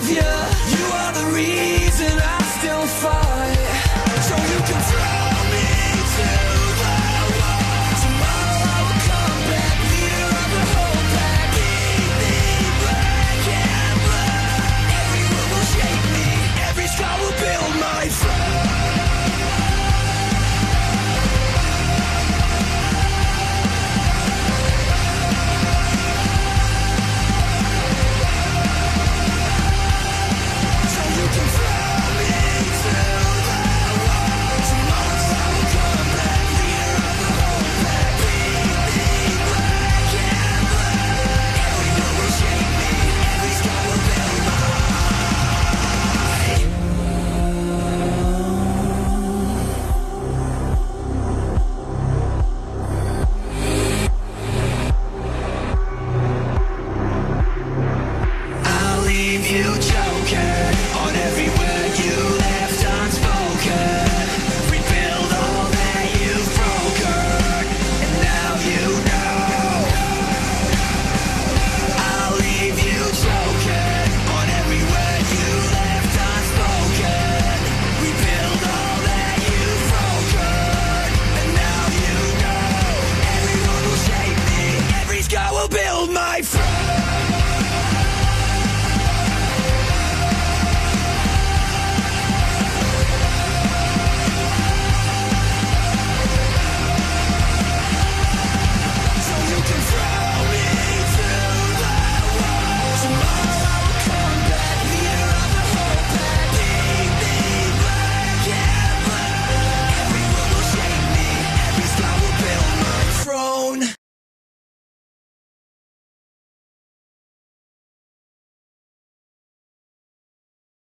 with you. You are the reason I still fight. So you can throw me to the wall. Tomorrow I will come back, leader of the whole pack. Beat me black and blue. Every move will shape me, every scar will build my throne. You